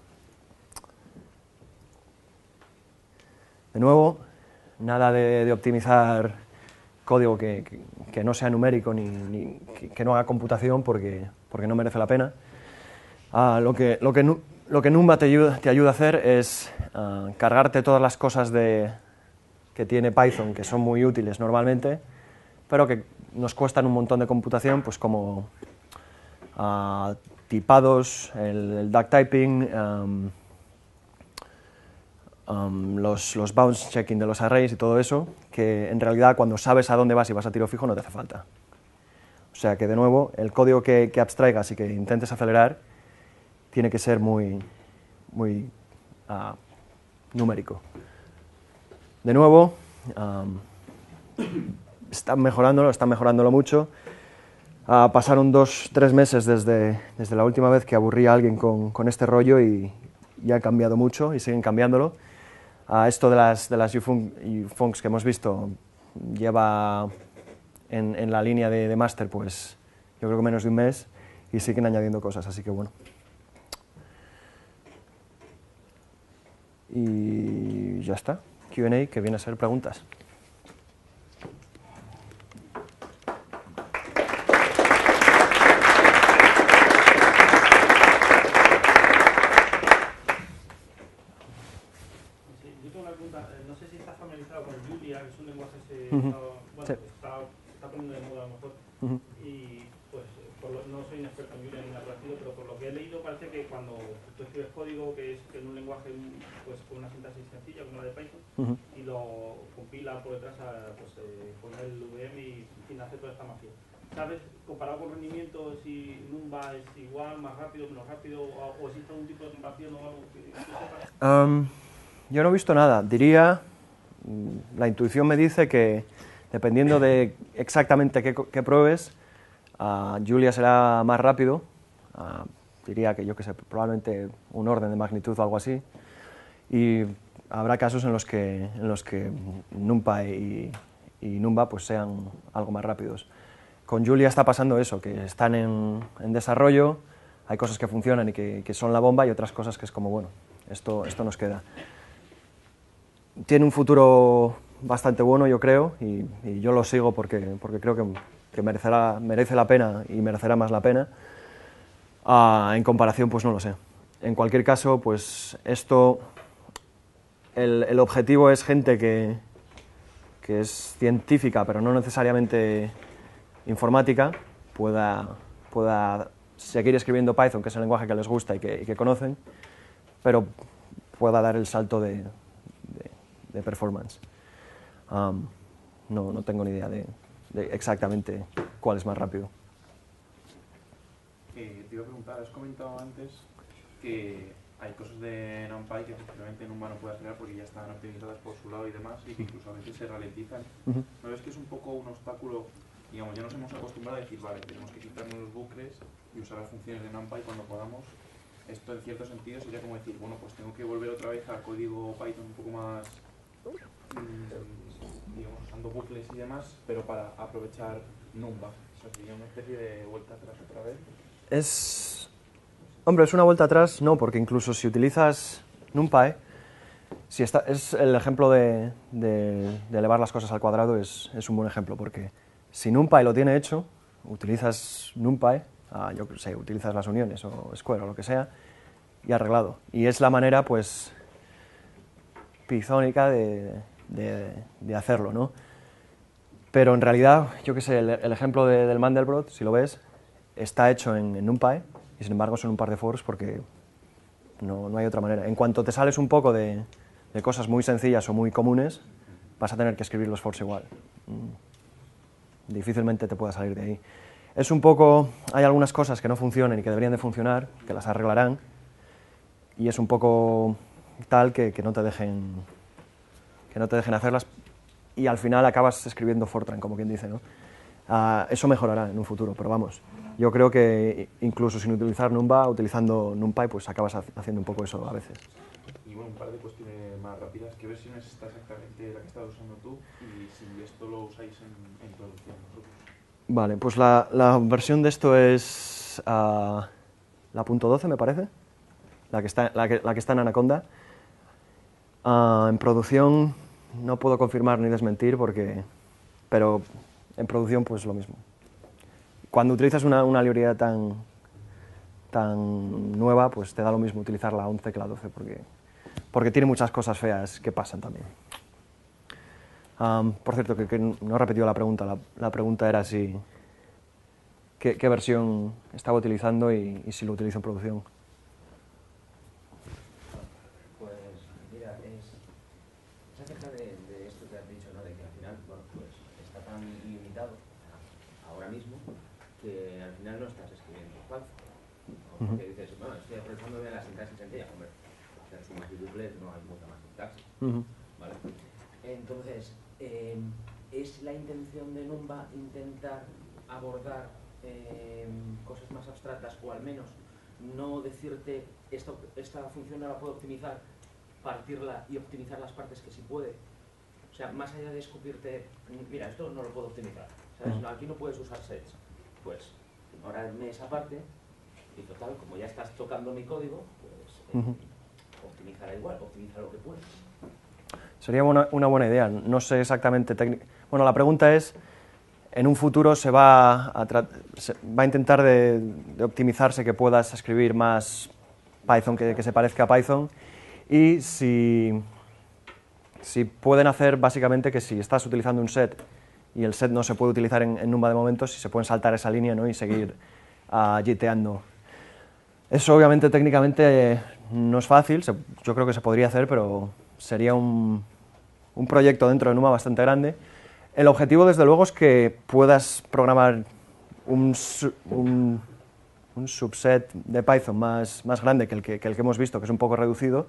De nuevo, nada de, de optimizar código que, que, que no sea numérico ni, ni que, que no haga computación porque, porque no merece la pena. Uh, lo, que, lo, que, lo que Numba te ayuda, te ayuda a hacer es uh, cargarte todas las cosas de, que tiene Python, que son muy útiles normalmente, pero que nos cuestan un montón de computación, pues como uh, tipados, el, el duck typing, um, um, los, los bounce checking de los arrays y todo eso, que en realidad cuando sabes a dónde vas y vas a tiro fijo no te hace falta. O sea que, de nuevo, el código que, que abstraigas y que intentes acelerar tiene que ser muy, muy uh, numérico. De nuevo, um, están mejorándolo, están mejorándolo mucho. Uh, pasaron dos, tres meses desde, desde la última vez que aburrí a alguien con, con este rollo y ya ha cambiado mucho y siguen cambiándolo. Uh, esto de las, de las ufuncs que hemos visto lleva en, en la línea de, de máster, pues yo creo que menos de un mes y siguen añadiendo cosas, así que bueno. Y ya está. Q and A, que viene a ser preguntas. Yo tengo una pregunta, no sé si estás familiarizado con Julia, que es un lenguaje que Uh-huh. está, bueno, Sí. está, está poniendo de moda a lo mejor. Uh-huh. Y pues por lo, no soy un experto en Julia ni nada parecido, pero por lo que he leído parece que cuando tú escribes código que es que en un lenguaje pues con una sintaxis sencilla como la de Python, Uh-huh. y lo compila por detrás a, pues, eh, con el V M y en fin, hace toda esta magia. ¿Sabes, comparado con rendimiento, si Numba es igual, más rápido, menos rápido, o, o existe algún tipo de comparación o algo que, que sepas? Um, yo no he visto nada. Diría, la intuición me dice que dependiendo de exactamente qué, qué pruebes, uh, Julia será más rápido. Uh, diría que yo que sé, probablemente un orden de magnitud o algo así. Y habrá casos en los que, en los que NumPy y, y Numba pues sean algo más rápidos. Con Julia está pasando eso, que están en, en desarrollo, hay cosas que funcionan y que, que son la bomba y otras cosas que es como, bueno, esto, esto nos queda. Tiene un futuro bastante bueno, yo creo, y, y yo lo sigo porque, porque creo que, que merecerá, merece la pena y merecerá más la pena. Uh, en comparación, pues no lo sé. En cualquier caso, pues esto, el, el objetivo es gente que, que es científica, pero no necesariamente informática, pueda, pueda seguir escribiendo Python, que es el lenguaje que les gusta y que, y que conocen, pero pueda dar el salto de, de, de performance. Um, no, no tengo ni idea de, de exactamente cuál es más rápido. Eh, te iba a preguntar, has comentado antes que hay cosas de NumPy que efectivamente Numba no puede acelerar porque ya están optimizadas por su lado y demás, y que incluso a veces se ralentizan. Uh-huh. ¿No ves que es un poco un obstáculo? Digamos, ya nos hemos acostumbrado a decir, vale, tenemos que quitarnos los bucles y usar las funciones de NumPy cuando podamos. Esto en cierto sentido sería como decir, bueno, pues tengo que volver otra vez a código Python un poco más, mmm, digamos, usando bucles y demás, pero para aprovechar Numba. O sea, sería una especie de vuelta atrás otra vez. Es... Hombre, es una vuelta atrás, no, porque incluso si utilizas NumPy, si está, es el ejemplo de, de, de elevar las cosas al cuadrado, es, es un buen ejemplo, porque si NumPy lo tiene hecho, utilizas NumPy, ah, yo qué sé, utilizas las uniones o Square o lo que sea, y arreglado. Y es la manera, pues, pythónica de, de, de hacerlo, ¿no? Pero en realidad, yo qué sé, el, el ejemplo de, del Mandelbrot, si lo ves, está hecho en, en NumPy, y sin embargo son un par de forks porque no, no hay otra manera. En cuanto te sales un poco de, de cosas muy sencillas o muy comunes, vas a tener que escribir los forks igual. Mm. Difícilmente te puedas salir de ahí. Es un poco, hay algunas cosas que no funcionan y que deberían de funcionar, que las arreglarán, y es un poco tal que, que no te dejen, que no te dejen hacerlas, y al final acabas escribiendo Fortran, como quien dice, ¿no? Uh, eso mejorará en un futuro, pero vamos, yo creo que incluso sin utilizar Numba, utilizando NumPy, pues acabas haciendo un poco eso a veces. Y bueno, un par de cuestiones más rápidas. ¿Qué versión es esta exactamente la que estás usando tú? Y si esto lo usáis en, en producción vosotros. Vale, pues la, la versión de esto es uh, la punto doce, me parece, la que está, la que, la que está en Anaconda. Uh, en producción no puedo confirmar ni desmentir, porque, pero en producción pues lo mismo. Cuando utilizas una, una librería tan, tan nueva, pues te da lo mismo utilizar la once que la doce, porque, porque tiene muchas cosas feas que pasan también. Um, por cierto, que, que no he repetido la pregunta, la, la pregunta era si qué, qué versión estaba utilizando y, y si lo utilizo en producción. Pues mira, es, es acerca de, de esto que has dicho, ¿no? De que al final, bueno, pues está tan limitado ahora mismo que al final no estás escribiendo Python. Porque uh-huh. dices, bueno, estoy aprovechándome de la sintaxis sencilla, hombre, hacer sumas y duples no hay mucha más sintaxis, uh-huh. ¿vale? Entonces, eh, ¿es la intención de Numba intentar abordar eh, cosas más abstractas o al menos no decirte esto, esta función no la puedo optimizar, partirla y optimizar las partes que sí puede? O sea, más allá de escupirte, mira, esto no lo puedo optimizar, ¿sabes? No, aquí no puedes usar sets. Pues ahora me esa parte y total, como ya estás tocando mi código, pues eh, uh-huh. optimízala igual, optimiza lo que puedes. Sería una, una buena idea, no sé exactamente técnica. Bueno, la pregunta es, en un futuro se va a, se va a intentar de, de optimizarse que puedas escribir más Python que, que se parezca a Python, y si, si pueden hacer básicamente que si estás utilizando un set y el set no se puede utilizar en, en Numba de momento, si se pueden saltar esa línea, ¿no? Y seguir uh, jiteando. Eso obviamente técnicamente eh, no es fácil, se, yo creo que se podría hacer, pero sería un, un proyecto dentro de Numba bastante grande. El objetivo, desde luego, es que puedas programar un, un, un subset de Python más, más grande que el que, que el que hemos visto, que es un poco reducido.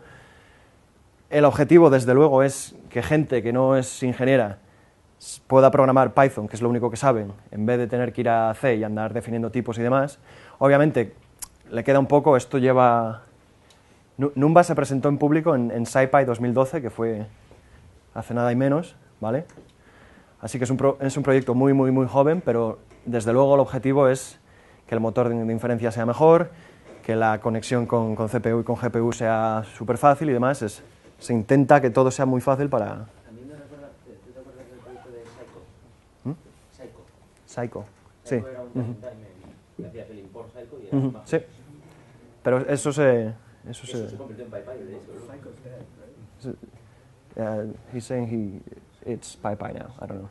El objetivo, desde luego, es que gente que no es ingeniera pueda programar Python, que es lo único que saben, en vez de tener que ir a C y andar definiendo tipos y demás. Obviamente, le queda un poco, esto lleva... Numba se presentó en público en, en SciPy dos mil doce, que fue hace nada y menos, ¿vale? Así que es un, pro, es un proyecto muy, muy, muy joven, pero desde luego el objetivo es que el motor de, de inferencia sea mejor, que la conexión con, con C P U y con G P U sea súper fácil y demás. Es, se intenta que todo sea muy fácil para... A mí me recuerda, ¿tú te acuerdas del proyecto de Psycho? ¿Mm? Psycho. Psycho, sí. Psycho era un Uh-huh. time y hacías el import Psycho y era Uh-huh. más. Sí, pero eso se... Eso, Eso se, se convirtió en PyPy, de hecho. Psycho's dead, right? Uh, he's saying he, it's PyPy now, I don't know.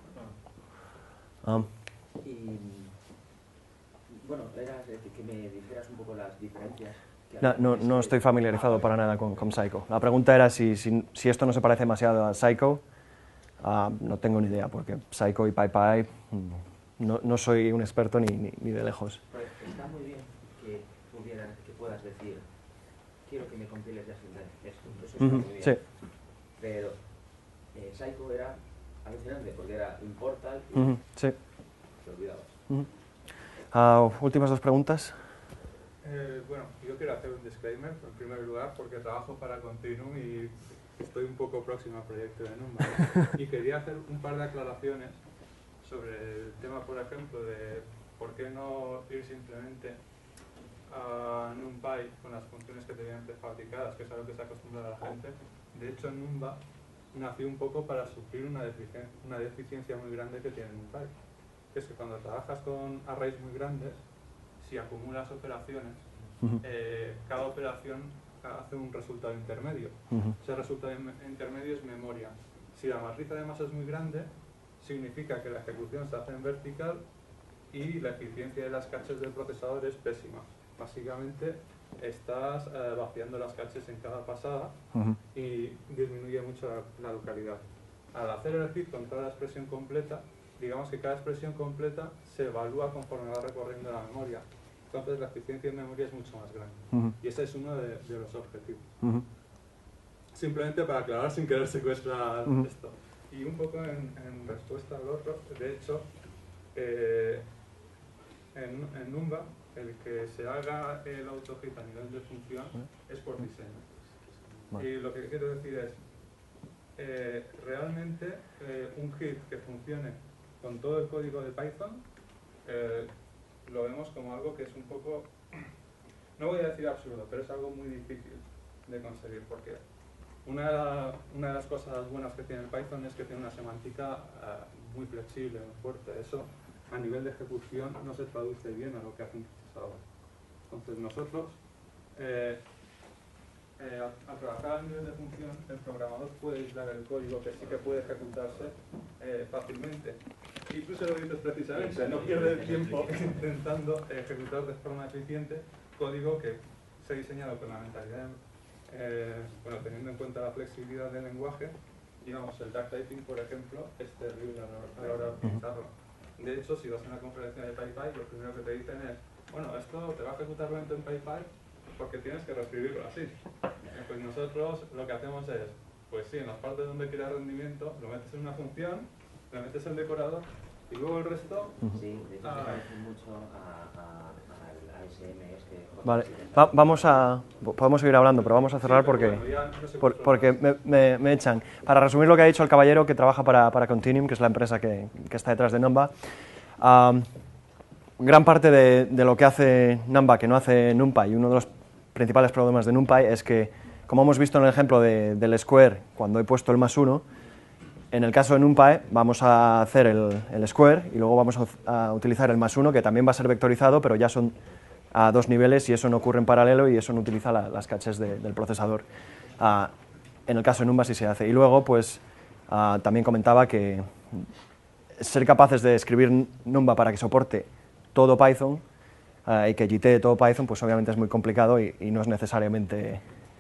Um, y, bueno, era que me dijeras un poco las diferencias. No, no, no estoy familiarizado para nada con, con Psycho. La pregunta era si, si, si esto no se parece demasiado a Psycho. Uh, no tengo ni idea, porque Psycho y PyPy no, no soy un experto ni, ni, ni de lejos. Pues está muy bien que, pudieran, que puedas decir, quiero que me compiles ya sin esto. Eso está Uh-huh. muy bien. Sí. Pero eh, Psycho era alucinante, porque era importal y Uh-huh. Sí. te olvidabas. Uh-huh. Uh, últimas dos preguntas. Eh, bueno, yo quiero hacer un disclaimer, en primer lugar, porque trabajo para Continuum y estoy un poco próximo al proyecto de Numba. Y quería hacer un par de aclaraciones sobre el tema, por ejemplo, de por qué no ir simplemente a NumPy con las funciones que tenían prefabricadas, que es a lo que se acostumbra a la gente. De hecho, Numba nació un poco para suplir una deficiencia, una deficiencia muy grande que tiene NumPy. Que es que cuando trabajas con arrays muy grandes, si acumulas operaciones, uh-huh. eh, cada operación hace un resultado intermedio. Uh-huh. Ese resultado intermedio es memoria. Si la matriz además es muy grande, significa que la ejecución se hace en vertical y la eficiencia de las caches del procesador es pésima. Básicamente estás eh, vaciando las caches en cada pasada uh-huh. y disminuye mucho la, la localidad. Al hacer el hit con toda la expresión completa, digamos que cada expresión completa se evalúa conforme va recorriendo la memoria. Entonces la eficiencia en memoria es mucho más grande. Uh-huh. Y ese es uno de, de los objetivos. Uh-huh. Simplemente para aclarar sin querer secuestrar uh-huh. esto. Y un poco en, en respuesta al otro, de hecho, eh, en, en Numba, el que se haga el auto-hit a nivel de función uh-huh. es por diseño. Uh-huh. Y lo que quiero decir es, eh, realmente eh, un hit que funcione con todo el código de Python, eh, lo vemos como algo que es un poco, no voy a decir absurdo, pero es algo muy difícil de conseguir, porque una, una de las cosas buenas que tiene el Python es que tiene una semántica uh, muy flexible, muy fuerte. Eso a nivel de ejecución no se traduce bien a lo que hace un procesador. Entonces nosotros, eh, eh, al, al trabajar a nivel de función, el programador puede aislar el código que sí que puede ejecutarse eh, fácilmente. Incluso lo dices precisamente, no pierde el tiempo intentando ejecutar de forma eficiente código que se ha diseñado con la mentalidad, eh, bueno, teniendo en cuenta la flexibilidad del lenguaje. Digamos, el duck typing, por ejemplo, es terrible a la hora de utilizarlo. De hecho, si vas a una conferencia de PyPy, lo primero que te dicen es, bueno, esto te va a ejecutar lento en PyPy porque tienes que reescribirlo así. Eh, pues nosotros lo que hacemos es, pues sí, en las partes donde quieras rendimiento, lo metes en una función, le metes el decorador y luego el resto... Sí, de hecho ah, se parece mucho a, a, al A S M S que... Vale, Va, vamos a... Podemos seguir hablando, pero vamos a cerrar sí, pero porque, bueno, ya no se por- puede porque me, me- me echan. Para resumir lo que ha dicho el caballero que trabaja para, para Continuum, que es la empresa que, que está detrás de Numba, um, gran parte de, de lo que hace Numba que no hace NumPy, y uno de los principales problemas de NumPy es que, como hemos visto en el ejemplo de, del square, cuando he puesto el más uno, en el caso de NumPy vamos a hacer el, el square y luego vamos a, a utilizar el más uno, que también va a ser vectorizado, pero ya son a dos niveles y eso no ocurre en paralelo y eso no utiliza la, las caches de, del procesador. Uh, en el caso de Numba sí se hace. Y luego, pues, uh, también comentaba que ser capaces de escribir Numba para que soporte todo Python uh, y que jitee todo Python, pues obviamente es muy complicado y, y no es necesariamente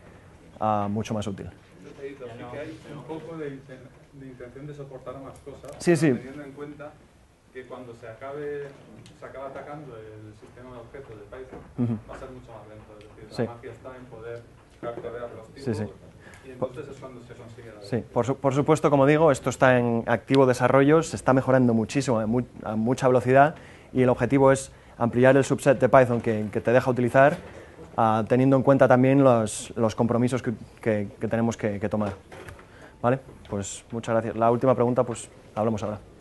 uh, mucho más útil. Sí que hay un poco de, inten- de intención de soportar más cosas, Sí, sí. teniendo en cuenta que cuando se acabe se acaba atacando el sistema de objetos de Python, Ujú. va a ser mucho más lento. Es decir, Sí. la magia está en poder capturar los tipos Sí, sí. y entonces es cuando se consigue la Sí, por, su- por supuesto, como digo, esto está en activo desarrollo, se está mejorando muchísimo, a, mu- a mucha velocidad, y el objetivo es ampliar el subset de Python que, que te deja utilizar, ah, teniendo en cuenta también los, los compromisos que, que- que tenemos que, que tomar. ¿Vale? Pues muchas gracias. La última pregunta, pues hablamos ahora.